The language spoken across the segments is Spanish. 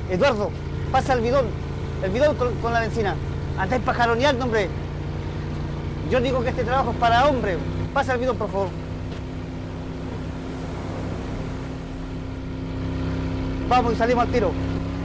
Eduardo, pasa el bidón con la benzina. Andáis pajaroneando, hombre. Yo digo que este trabajo es para hombre. Pasa el bidón, por favor. Vamos y salimos al tiro.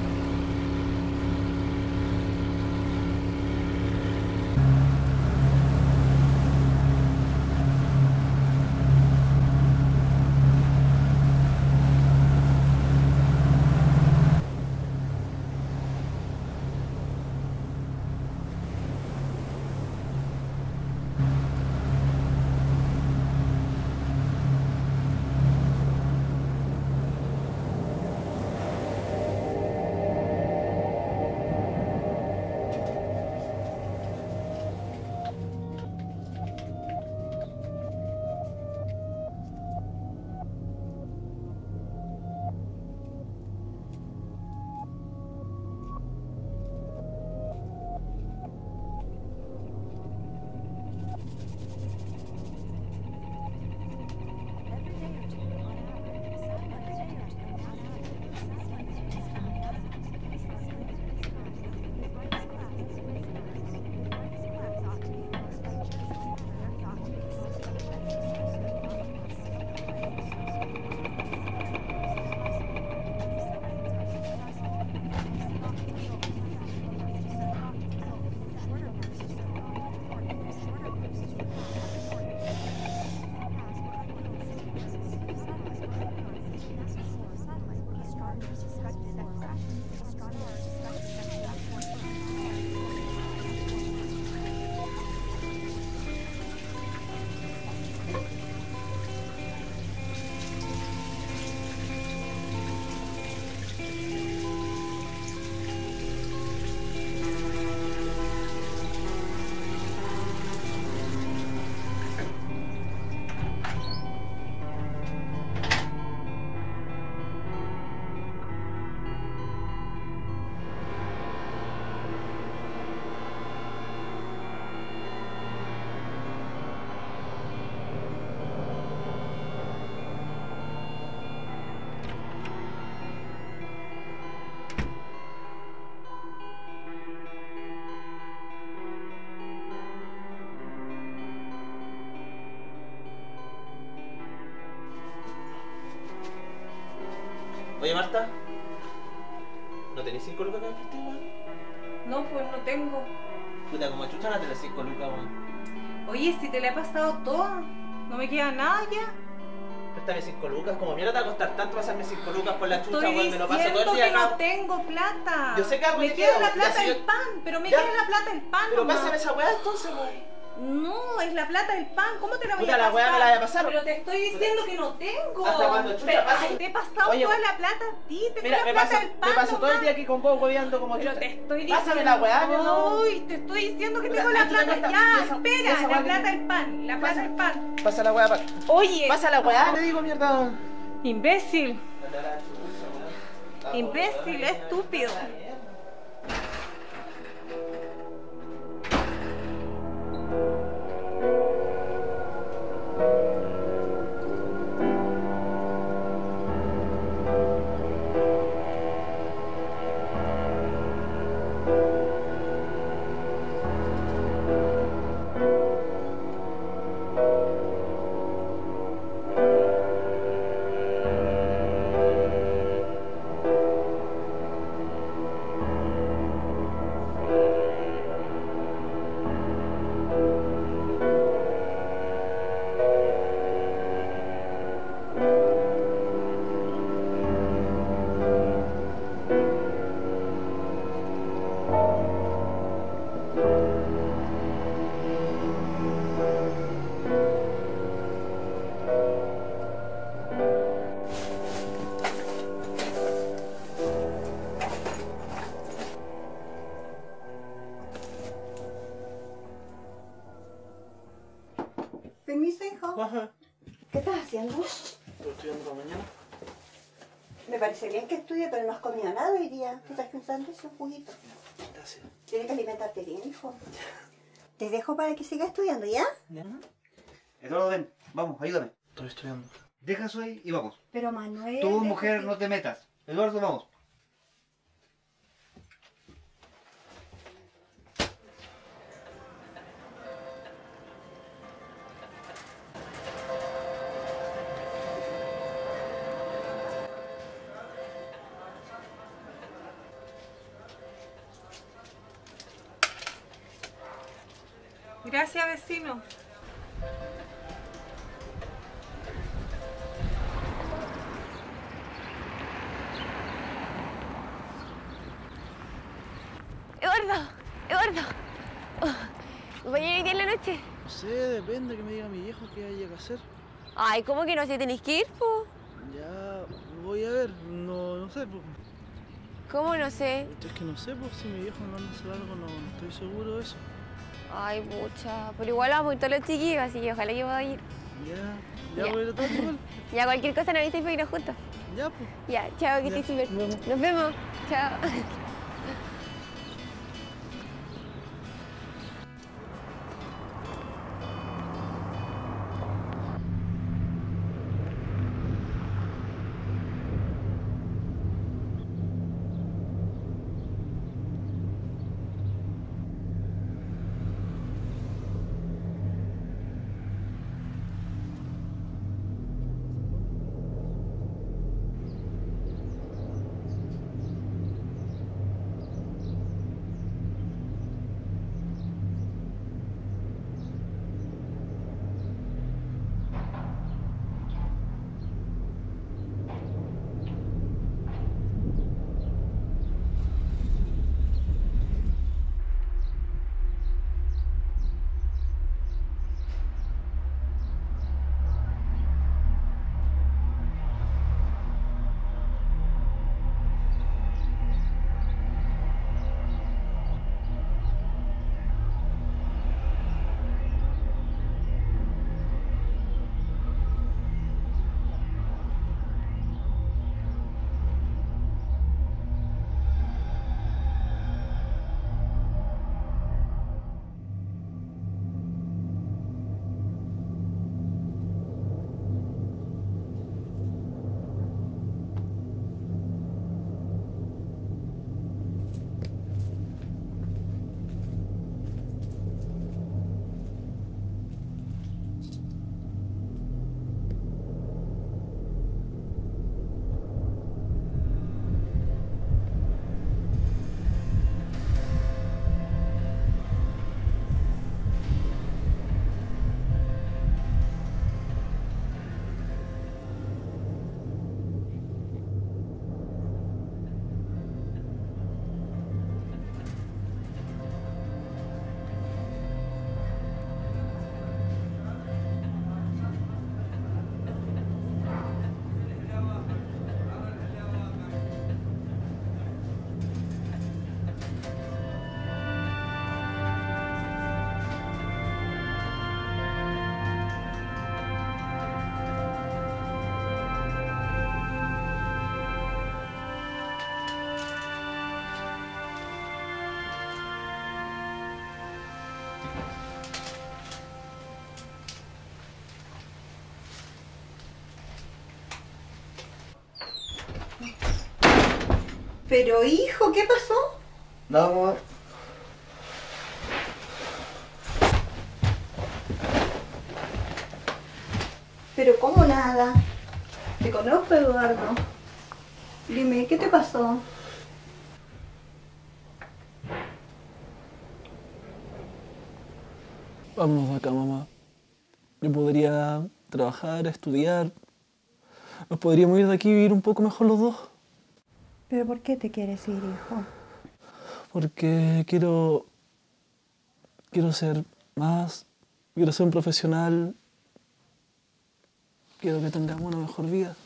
Oye, Marta, ¿no tenés 5 lucas que me presté, weón? No, pues no tengo. Puta, como chucha no tenés 5 lucas, weón. Oye, si te la he pasado toda, no me queda nada ya. Préstame 5 lucas, como mierda te va a costar tanto pasarme 5 lucas por la chucha, Estoy weón, me lo paso todo el diciendo día que acá. no tengo plata. Yo sé que algo me te queda queda, la ya plata si del yo- pan, pero me Ya. queda la plata del pan. Pero nomás. pásame esa weá entonces, weón. No, es la plata del pan. ¿Cómo te la voy Puta, a la pasar? weá me la voy a pasar. Pero te estoy diciendo que no tengo. ¿Hasta cuándo, chucha? Pero, Pasa- ay, te he pasado Oye, toda la plata a ti. Tengo Mira, la me plata paso, del pan. me paso todo el nomás. día aquí con vos hueveando como Pero chucha. te estoy diciendo. Pásame la weá, no. Uy, te estoy diciendo que Puta, tengo la aquí tengo plata. esta- Ya, esa espera, weá la que- plata del pan. La plata del pan. Pasa la weá, Oye. pasa la weá, te digo, mierda. Imbécil. Imbécil, estúpido. Permiso, hijo. Ajá. ¿Qué estás haciendo? Estoy estudiando para mañana. Me parece bien que estudie, pero no has comido nada hoy día. Te traje un sándwich y un juguito. Gracias. Tienes que alimentarte bien, hijo. Te dejo para que sigas estudiando, ¿ya? Eduardo, ven, vamos, ayúdame. Estoy estudiando. Deja eso ahí y vamos. Pero Manuel... Tú, deja mujer, que- no te metas. Eduardo, vamos. Gracias, vecino. Eduardo, Eduardo. ¿Voy a ir hoy día en la noche? No sé, depende que me diga mi viejo qué hay que hacer. Ay, ¿cómo que no sé? ¿Tenés que ir, po? Ya, voy a ver, no sé, pues. ¿Cómo no sé? Es que no sé, pues si mi viejo no anda a hacer algo, no estoy seguro de eso. Ay, pucha. Pero igual vamos a ir todos los chiquillos, así que ojalá que pueda ir. Ya voy a ir a todo igual. Ya, cualquier cosa nos avisáis para irnos juntos. Ya, pues. Ya, chao, que estés súper. Nos vemos. Nos vemos. Chao. Pero hijo, ¿qué pasó? No, amor. Pero ¿cómo nada? Te conozco, Eduardo. Dime, ¿qué te pasó? Vámonos de acá, mamá. Yo podría trabajar, estudiar. Nos podríamos ir de aquí y vivir un poco mejor los dos. ¿Pero por qué te quieres ir, hijo? Porque quiero ser más, quiero ser un profesional, quiero que tengamos una mejor vida.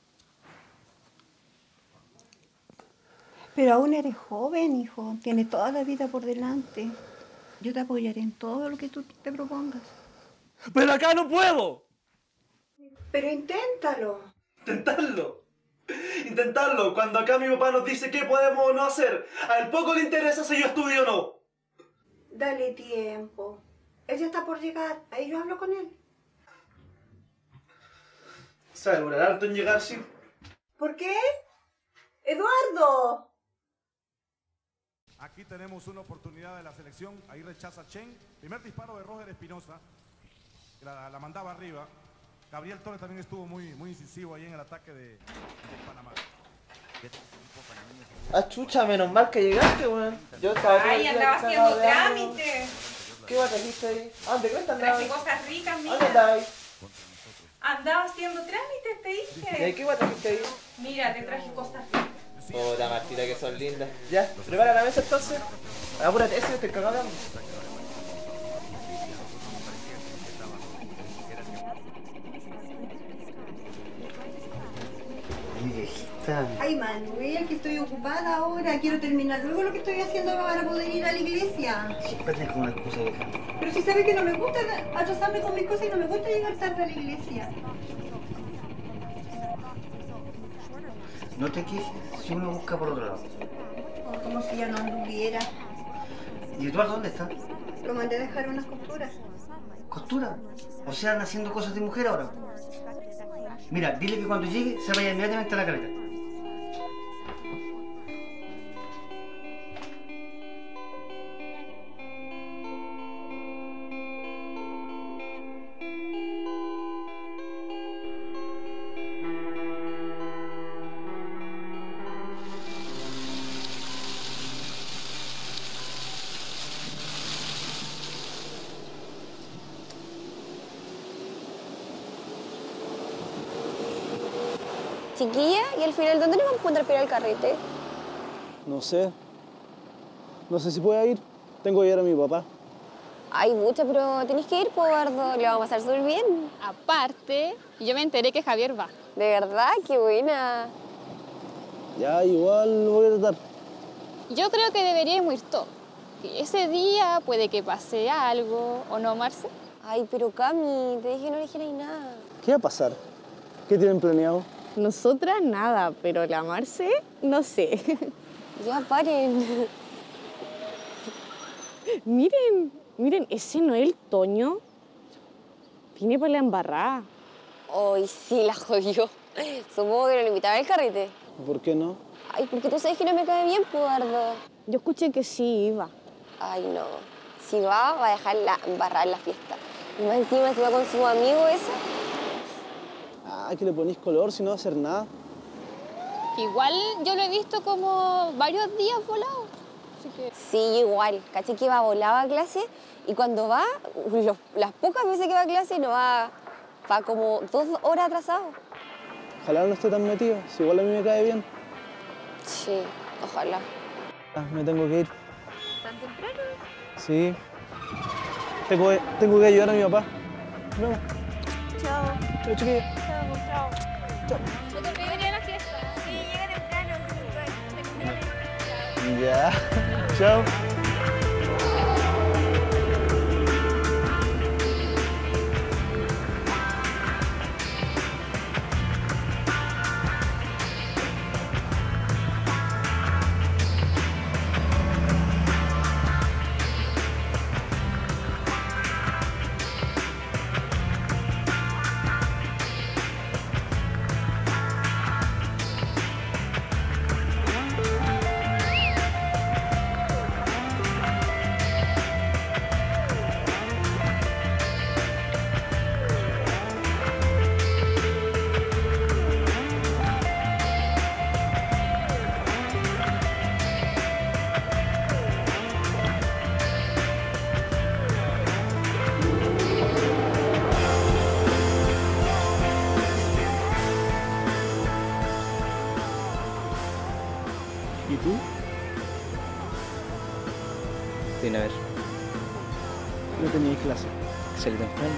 Pero aún eres joven, hijo. Tienes toda la vida por delante. Yo te apoyaré en todo lo que tú te propongas. ¡Pero acá no puedo! Pero inténtalo. Intentarlo, cuando acá mi papá nos dice qué podemos o no hacer. A él poco le interesa si yo estudio o no. Dale tiempo. Él ya está por llegar. Ahí yo hablo con él. Se va a demorar harto en llegar, sí. ¿Por qué? ¡Eduardo! Aquí tenemos una oportunidad de la selección. Ahí rechaza Chen. Primer disparo de Roger Espinosa. La mandaba arriba. Gabriel Torres también estuvo muy incisivo ahí en el ataque de Panamá. Ah, chucha, menos mal que llegaste, weón. Yo estaba todo el Ay, día andaba cagado haciendo de hambre, trámite. ¿Qué va trajiste ahí? ¿A dónde crees que Traje andabas? cosas ricas, ¿A dónde mira. andabas? Andaba haciendo trámites, te ¿Y ahí dije. qué va trajiste ahí? Mira, te traje cosas ricas. Puta Martita, que son lindas. Ya, prepara la mesa entonces. Apúrate, ese te cagado de hambre. Mi viejita. Ay, Manuel, que estoy ocupada ahora. Quiero terminar luego lo que estoy haciendo para poder ir a la iglesia. Siempre tenés como una excusa, vieja. Pero si sabes que no me gusta atrasarme con mis cosas y no me gusta llegar tarde a la iglesia. No te quejes si uno busca por otro lado. Como si ya no anduviera. ¿Y Eduardo dónde está? Lo mandé a dejar unas costuras. ¿Costura? O sea, anda haciendo cosas de mujer ahora. Mira, dile que cuando llegue se vaya inmediatamente a la carreta. Chiquilla, ¿y al final dónde nos vamos a encontrar para ir al carrete? No sé. No sé si pueda ir. Tengo que ir a mi papá. Ay, mucha, pero tenés que ir, po, Eduardo. Le vamos a pasar súper bien. Aparte, yo me enteré que Javier va. De verdad, qué buena. Ya, igual lo voy a tratar. Yo creo que deberíamos ir todos. Y ese día puede que pase algo, ¿o no, Marce? Ay, pero Cami, te dije que no le dijeras nada. ¿Qué va a pasar? ¿Qué tienen planeado? Nosotras nada, pero la Marce, no sé. Ya paren. Miren, ese no es el Toño. Viene para la embarrada. Ay, sí, la jodió. Supongo que no lo invitaba al carrete. ¿Por qué no? Ay, porque tú sabes que no me cae bien, po, Eduardo. Yo escuché que sí iba. Ay, no. Si va a dejarla embarrada en la fiesta. Y más encima se va con su amigo ese. Ah, que le ponís color si no va a hacer nada. Igual yo lo he visto como varios días volado. Así que... Sí, igual. Caché que va volado a clase y cuando va, las pocas veces que va a clase no va como 2 horas atrasado. Ojalá no esté tan metido, si igual a mí me cae bien. Sí, ojalá. Ah, me tengo que ir. ¿Tan temprano? Sí. Tengo que ayudar a mi papá. Nos vemos. Chao. Chao, chiquilla. Chao. Chao. ¿No te olvides venir a la fiesta? Sí, llega temprano. Ya. Chao. ¿Y tú? Vine a ver, No tenías clase. salí temprano.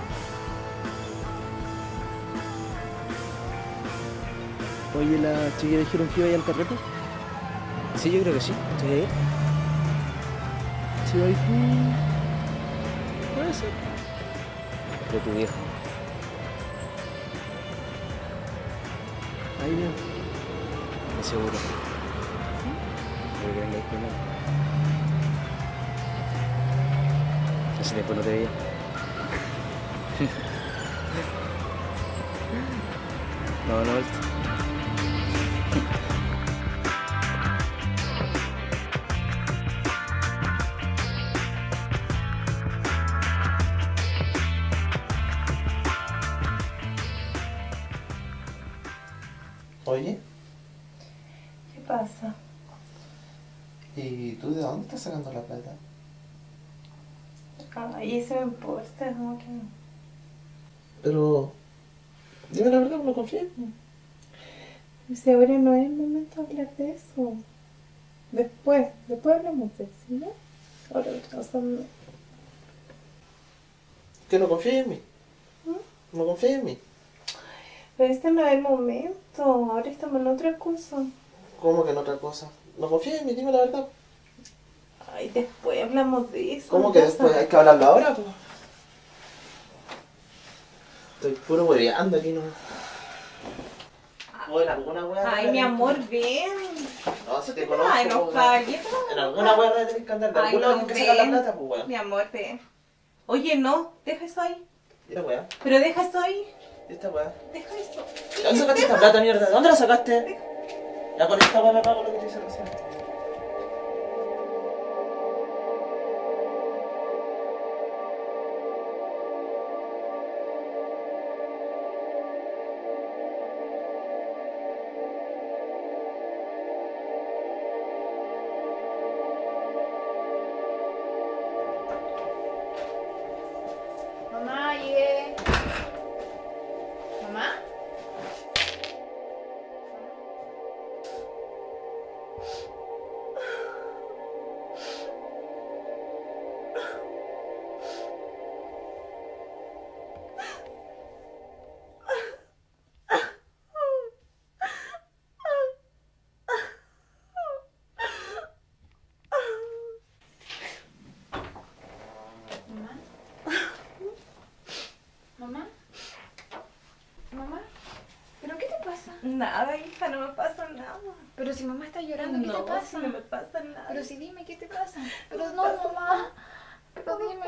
Oye, ¿las chiquillas dijeron que iba a ir al carrete? Sí, yo creo que sí. ¿Estoy ahí? Si vas tú... Puede ser. Pero tu viejo. Ahí veo. De seguro. Creo que vengáis primero. Hace tiempo no te veía. No, vuelta. Oye, ¿Qué pasa? ¿y tú de dónde estás sacando la plata? Ay, eso me importa, amor. Pero, dime la verdad, no confío. Si ahora no es el momento de hablar de eso. Después hablamos de eso, ¿no? Ahora no. ¿Que no confías en mí? ¿No confías en mí? Pero este no es el momento. Ahora estamos en otra cosa. ¿Cómo que en otra cosa? ¿No confías en mí? Dime la verdad. Ay, después hablamos de eso. ¿Cómo que después? Hay que hablarlo ahora, pues. Estoy puro hueveando aquí, ¿no? ¿O en alguna hueá? Ay, mi amor, ven. No, si te conozco. Ay, no, calle. En alguna hueá tenés que andar. De algún lado tienes que sacar la plata, pues, weón. Mi amor, ven. Oye, no, deja eso ahí. Mira, weá. Pero deja eso ahí. Esta weá. Deja eso. ¿De dónde sacaste esta plata, mierda? ¿De dónde la sacaste? Ya con esta weá me pago lo que te hice recién. Mamá, llegué. ¿Mamá? ¿Mamá? ¿Mamá? ¿Pero qué te pasa? Nada, hija, no me pasa nada. Pero si mamá está llorando, ¿qué te pasa? No me pasa nada. Pero si dime, ¿qué te pasa? Pero no, mamá. Pero dime.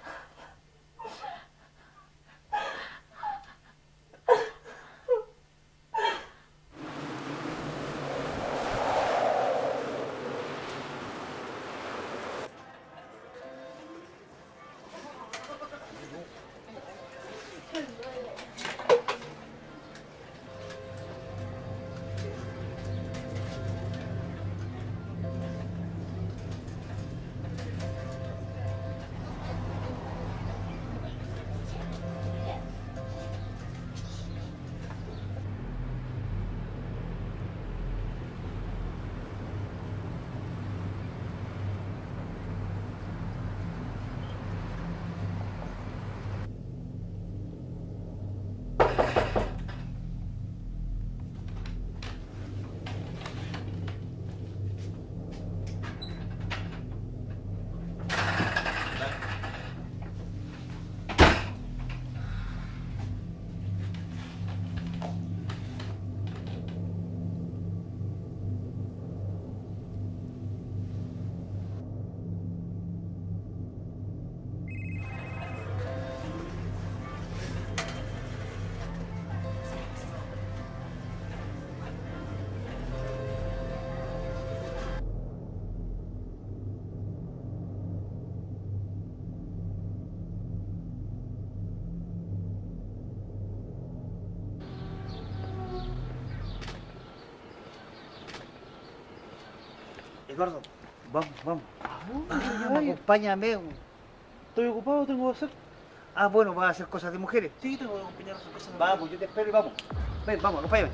Eduardo, vamos. Acompáñame. Estoy ocupado, tengo que hacer. Ah, bueno, vas a hacer cosas de mujeres. Sí, tengo que acompañar a hacer cosas. Vamos, yo te espero y vamos. Ven, vamos, acompáñame.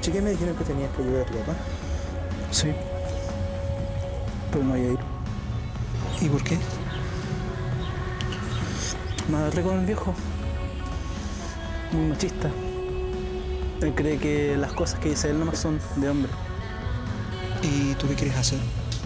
Anoche que me dijeron que tenías que ayudar a tu papá. Sí. Pero no voy a ir. ¿Y por qué? Me agarré con el viejo. Muy machista. Él cree que las cosas que dice él nomás son de hombre. ¿Y tú qué quieres hacer?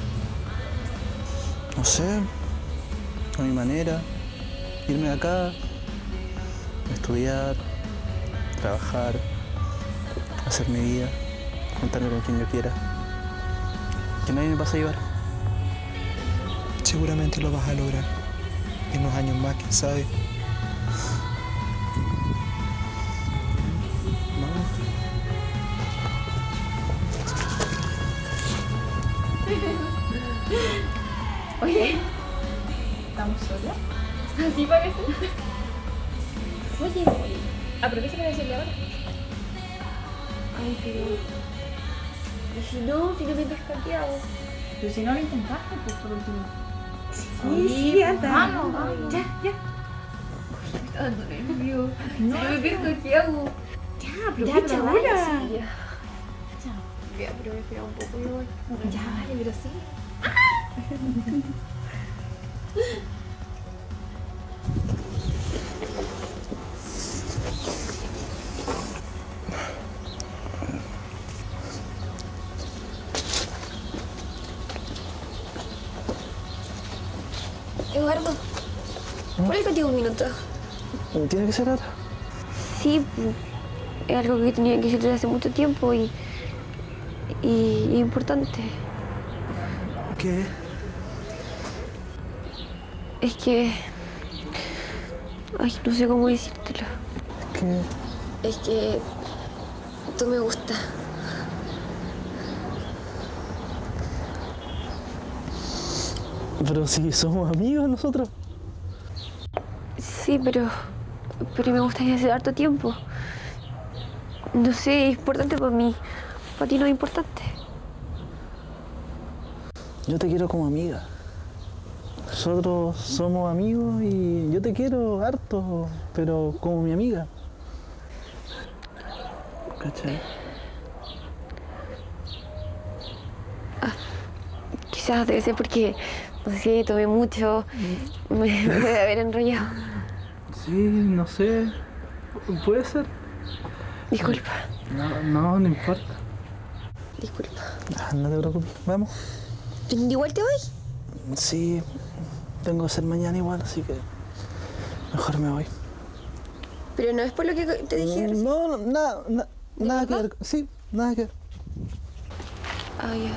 No sé, a mi manera, irme de acá, estudiar, trabajar, hacer mi vida, contarme con quien yo quiera. Que nadie me pase a llevar. Seguramente lo vas a lograr. En unos años más, quién sabe. Oye, ¿estamos solas? Así parece. Oye, aprovecha para decirle ahora. Ay, pero... ¿Y si no me pesca, qué hago? Pero si no lo intentaste, pues por último. Sí, anda. Vamos. Ya. Me está dando nervio. No, si no me pesca, ¿qué hago? Ya, aprovecha ahora. Sí, ya. Ya, pero me espera un poco igual. Ya, vale, pero sí. Eduardo, ¿puedo ir contigo un minuto? ¿Tiene que ser ahora? Sí, es algo que tenía que decir desde hace mucho tiempo y importante. ¿Qué? Es que... Ay, no sé cómo decírtelo. ¿Qué? Es que... tú me gustas. Pero si somos amigos nosotros. Sí, pero me gustaría hace harto tiempo. No sé, es importante para mí. Para ti no es importante. Yo te quiero como amiga. Nosotros somos amigos y yo te quiero harto, pero como mi amiga. ¿Cachai? Quizás debe ser porque, no sé, tomé mucho. Me puede haber enrollado. Sí, no sé. Puede ser. Disculpa. No importa. Disculpa. No te preocupes. Vamos. ¿Igual te voy? Sí, tengo que hacer mañana igual, así que mejor me voy. Pero no es por lo que te dije. No, nada que ver. Sí, nada que ver. Ah, ya.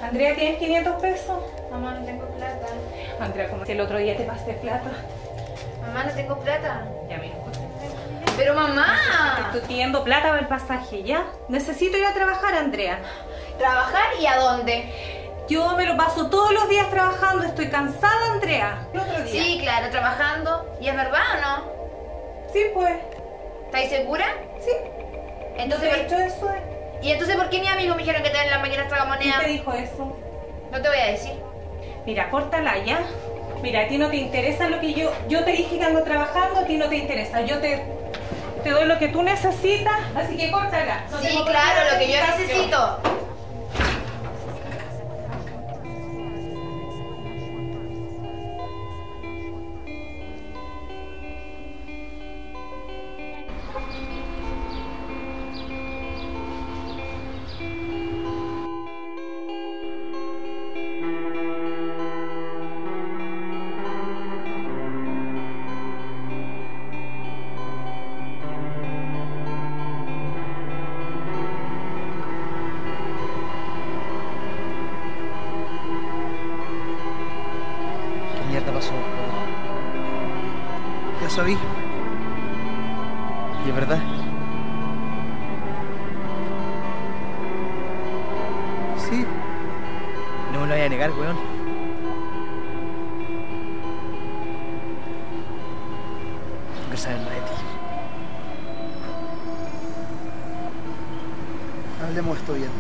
Andrea, ¿tienes 500 pesos? Mamá, no tengo plata. Andrea, como si el otro día te pasé plata. Mamá, no tengo plata. Ya, mira. Pero mamá. Te estoy pidiendo plata para el pasaje, ¿ya? Necesito ir a trabajar, Andrea. ¿Trabajar y a dónde? Yo me lo paso todos los días trabajando, estoy cansada, Andrea. El otro día. Sí, claro, trabajando. ¿Y es verdad o no? Sí, pues. ¿Estáis segura? Sí. Entonces, ¿No te he dicho eso? ¿Y entonces por qué mis amigos me dijeron que te dan las máquinas tragamonedas? ¿Quién te dijo eso? No te voy a decir. Mira, córtala ya. Mira, a ti no te interesa lo que yo te dije que ando trabajando, a ti no te interesa. Yo te doy lo que tú necesitas, así que córtala. No sí, tengo claro, lo que yo explicación. necesito. ¿Qué mierda pasó? Ya sabí. Y es verdad. Sí. No me lo vaya a negar, weón. No quiero saber más de ti. Hablemos esto bien.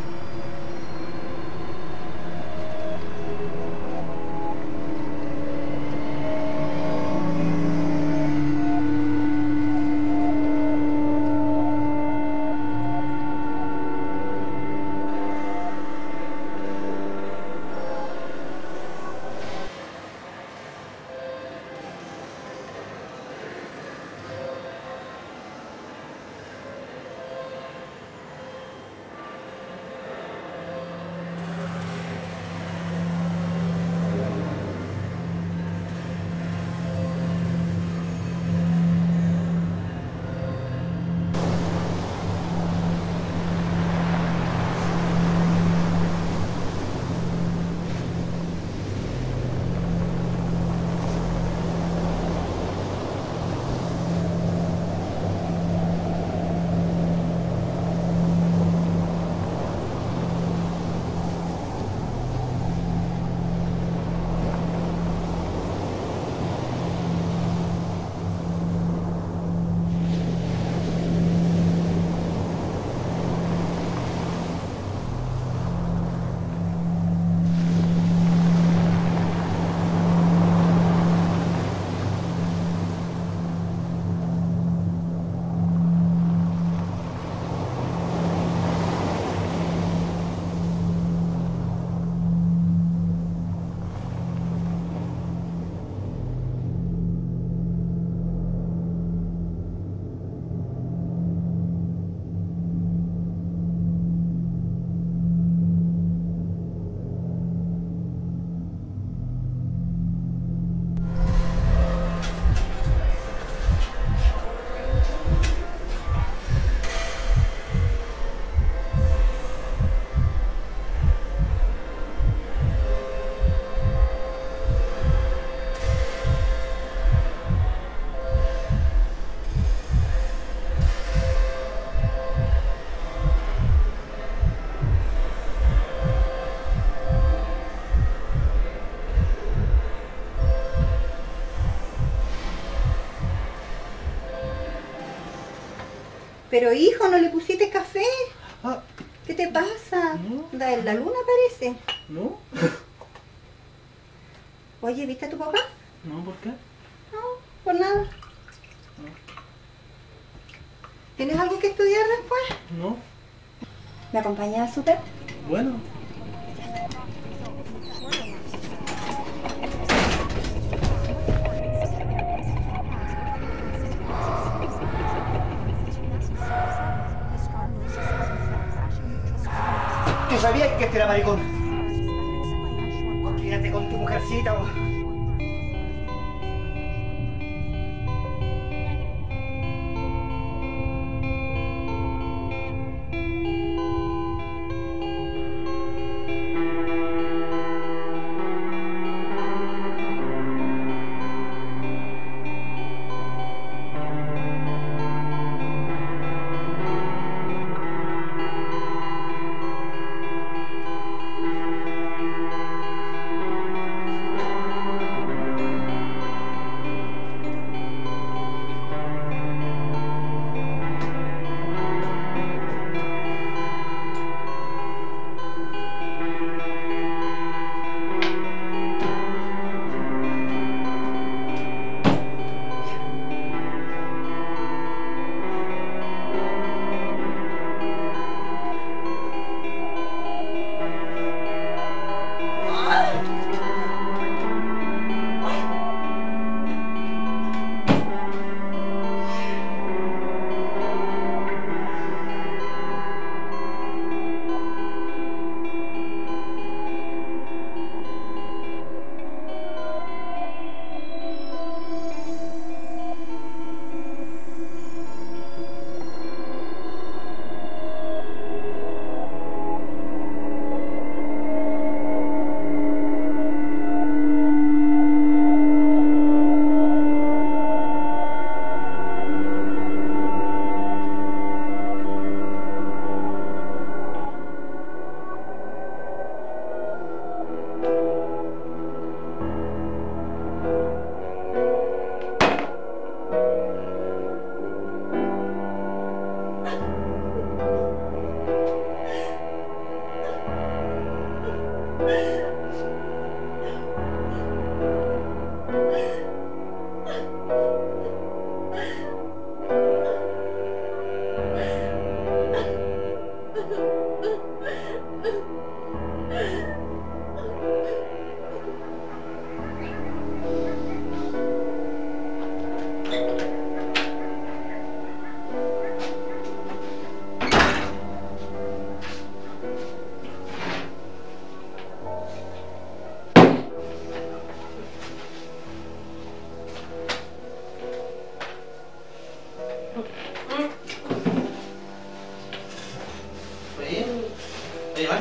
Pero hijo, ¿no le pusiste café? ¿Qué te pasa? La luna parece. ¿No? Oye, ¿viste a tu papá? No, ¿por qué? No, por nada. ¿Tienes algo que estudiar después? No. ¿Me acompañas al súper? Bueno. ¿Tú sabías que este era maricón? Quédate con tu mujercita.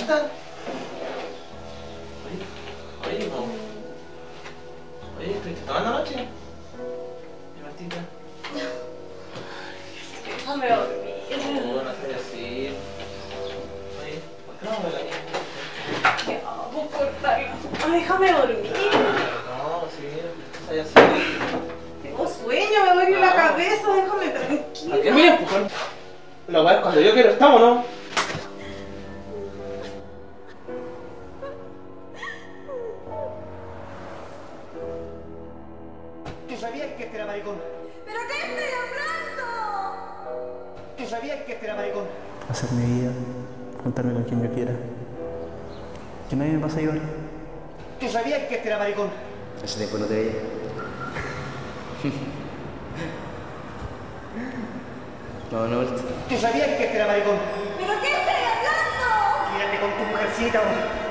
Martita. Oye, no. Oye, ¿estuviste tomando anoche? Martita. Déjame dormir. No, no estoy así. Oye, ¿por qué no me la niña? Ya, vos cortarla. Déjame dormir. No, sí, estoy así. Tengo sueño, me duele la cabeza, déjame tranquila. ¿A qué me empujar? La weá es cuando yo quiero, ¿estamos o no? ¿Tú sabías que este era maricón? ¿Pero qué estoy hablando? ¿Tú sabías que este era maricón? Hacer mi vida, juntarme con quien yo quiera. Que nadie me pase a llevar. ¿Tú sabías que este era maricón? Hace tiempo no te veía. No, no, vuelta. ¿Tú sabías que este era maricón? ¿Pero qué estoy hablando? Quédate con tu mujercita, hombre.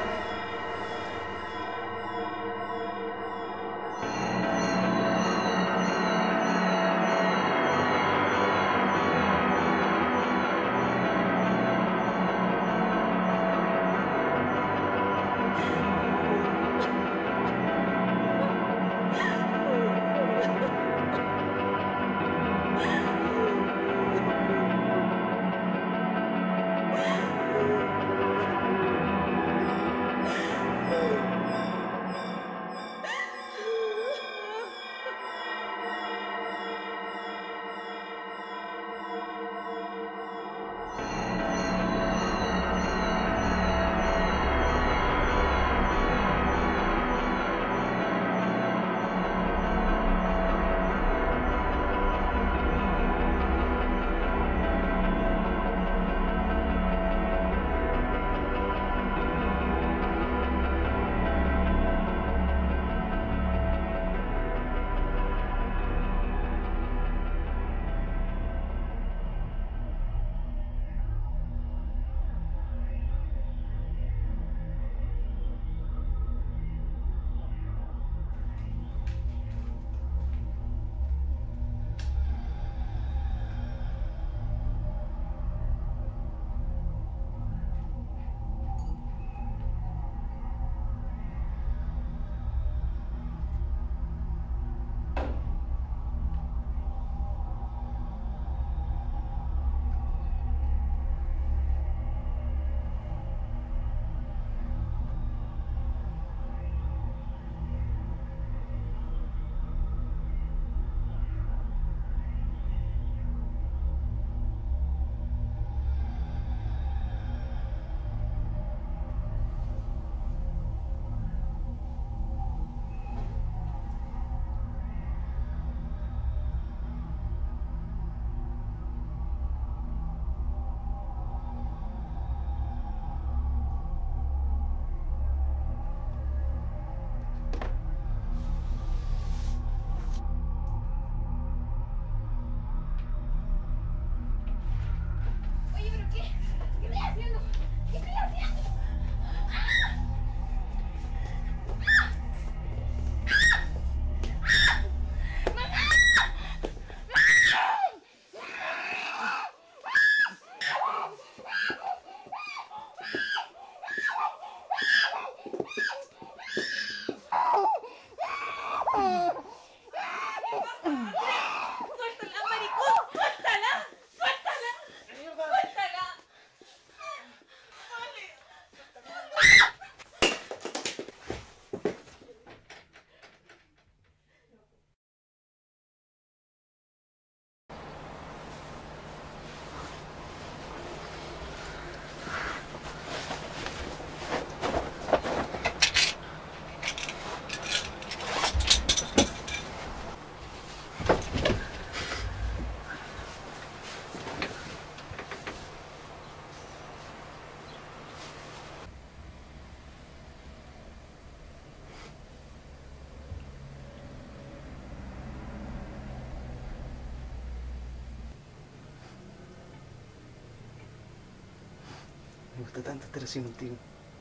Me gusta tanto estar así contigo.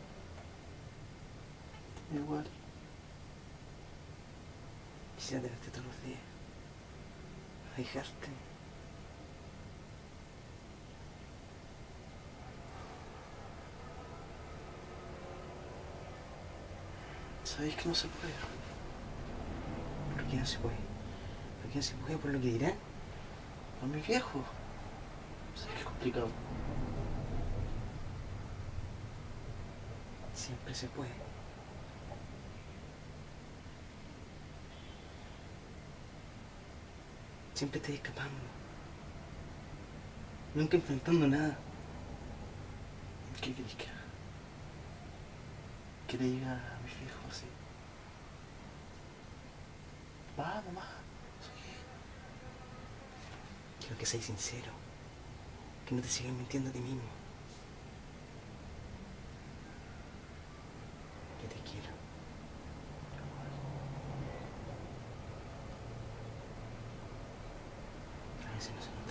Igual. Quisiera tenerte todos los días. Dejarte. ¿Sabéis que no se puede? ¿Por qué no se puede? ¿Por qué no se puede? ¿Por lo que dirán? Por mis viejos. ¿Sabes qué es complicado? Siempre se puede. Siempre estoy escapando. Nunca enfrentando nada. ¿Qué querés que haga? ¿Qué le diga a mis viejos así? Va, mamá. Quiero que seas sincero. Que no te sigas mintiendo a ti mismo. Que te quiero. A veces no se nota.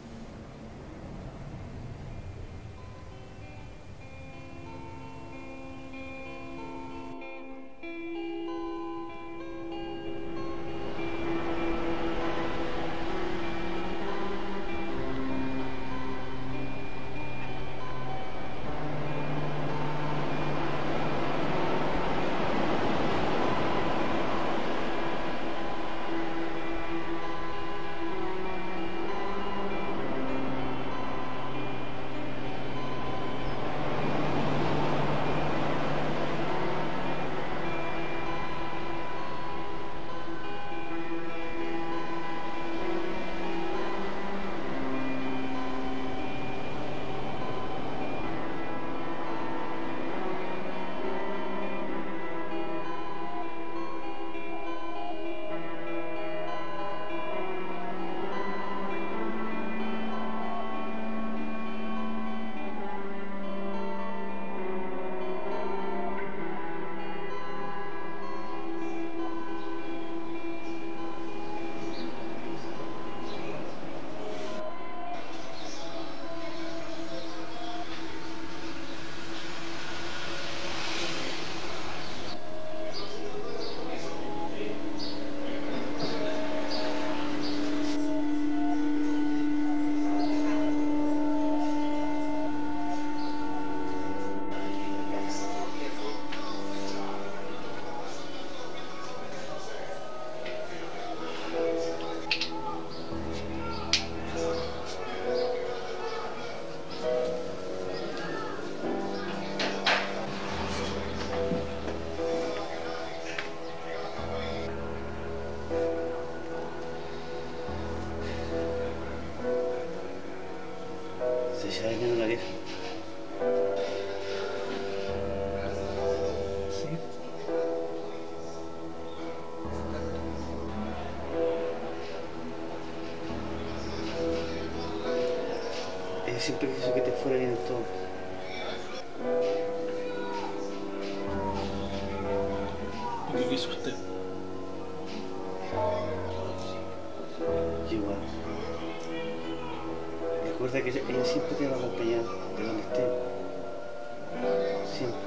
Se echa de menos la vieja. Sí. Ella siempre quiso que te fuera bien en todo. ¿Y qué quiso usted? Igual. Recuerda que ella siempre te va a acompañar de donde esté. Siempre.